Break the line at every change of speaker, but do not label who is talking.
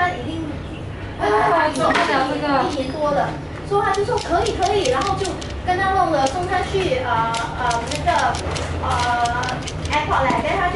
已经
受不了这个
1年多了，所以他就说可以，然后就跟他弄了，送他去那个airport 来，带他